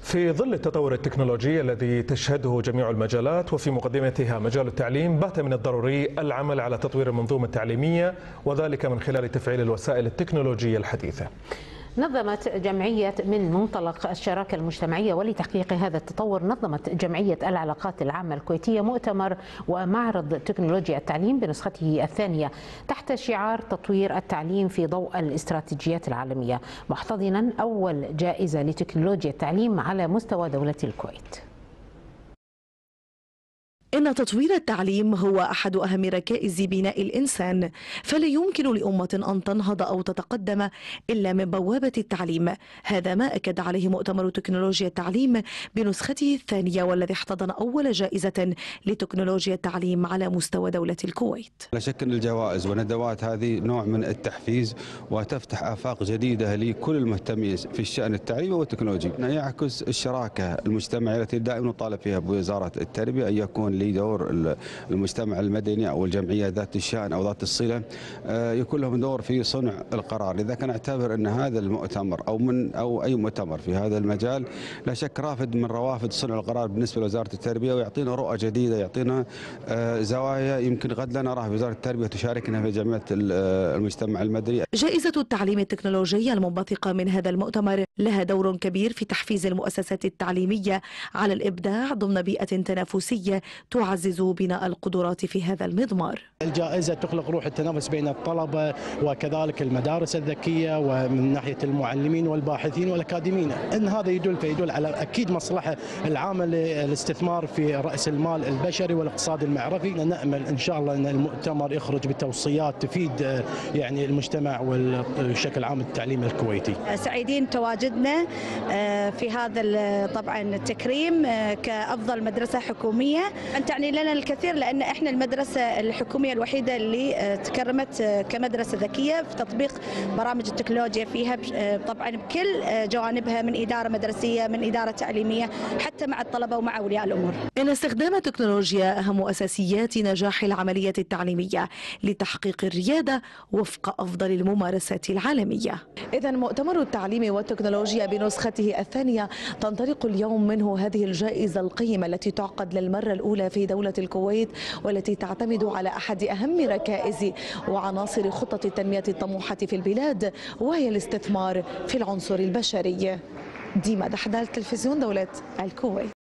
في ظل التطور التكنولوجي الذي تشهده جميع المجالات وفي مقدمتها مجال التعليم، بات من الضروري العمل على تطوير المنظومة التعليمية، وذلك من خلال تفعيل الوسائل التكنولوجية الحديثة. نظمت جمعية من منطلق الشراكة المجتمعية ولتحقيق هذا التطور، نظمت جمعية العلاقات العامة الكويتية مؤتمر ومعرض تكنولوجيا التعليم بنسخته الثانية تحت شعار تطوير التعليم في ضوء الاستراتيجيات العالمية، محتضنا أول جائزة لتكنولوجيا التعليم على مستوى دولة الكويت. إن تطوير التعليم هو أحد أهم ركائز بناء الإنسان، فلا يمكن لأمة أن تنهض أو تتقدم إلا من بوابة التعليم. هذا ما أكد عليه مؤتمر تكنولوجيا التعليم بنسخته الثانية، والذي احتضن أول جائزة لتكنولوجيا التعليم على مستوى دولة الكويت. لا شك أن الجوائز والندوات هذه نوع من التحفيز وتفتح آفاق جديدة لكل المهتمين في الشأن التعليمي والتكنولوجي. يعكس الشراكة المجتمعية التي دائما نطالب فيها بوزارة التربية أن يكون لدور المجتمع المدني أو الجمعية ذات الشأن أو ذات الصلة يكون لهم دور في صنع القرار. لذا كان أعتبر أن هذا المؤتمر أو أي مؤتمر في هذا المجال لا شك رافد من روافد صنع القرار بالنسبة لوزارة التربية، ويعطينا رؤى جديدة، يعطينا زوايا يمكن قد لا نراها في وزارة التربية تشاركنا في جمعية المجتمع المدني. جائزة التعليم التكنولوجي المنبثقة من هذا المؤتمر لها دور كبير في تحفيز المؤسسات التعليمية على الإبداع ضمن بيئة تنافسية تعزز بناء القدرات في هذا المضمار. الجائزة تخلق روح التنافس بين الطلبة وكذلك المدارس الذكية ومن ناحية المعلمين والباحثين والأكاديميين. إن هذا يدل على أكيد مصلحة العامة للاستثمار في رأس المال البشري والاقتصاد المعرفي. نأمل إن شاء الله أن المؤتمر يخرج بتوصيات تفيد يعني المجتمع والشكل العام التعليم الكويتي. سعيدين تواجدنا في هذا طبعا التكريم كأفضل مدرسة حكومية. أن تعني لنا الكثير، لأن إحنا المدرسة الحكومية الوحيدة اللي تكرمت كمدرسة ذكية في تطبيق برامج التكنولوجيا فيها طبعا بكل جوانبها، من إدارة مدرسية، من إدارة تعليمية، حتى مع الطلبة ومع أولياء الأمور. إن استخدام التكنولوجيا أهم أساسيات نجاح العملية التعليمية لتحقيق الريادة وفق أفضل الممارسات العالمية. إذا مؤتمر التعليم والتكنولوجيا بنسخته الثانية تنطلق اليوم منه هذه الجائزة القيمة التي تعقد للمرة الأولى في دولة الكويت، والتي تعتمد على أحد أهم ركائز وعناصر خطة التنمية الطموحة في البلاد، وهي الاستثمار في العنصر البشري. ديما دحدال، تلفزيون دولة الكويت.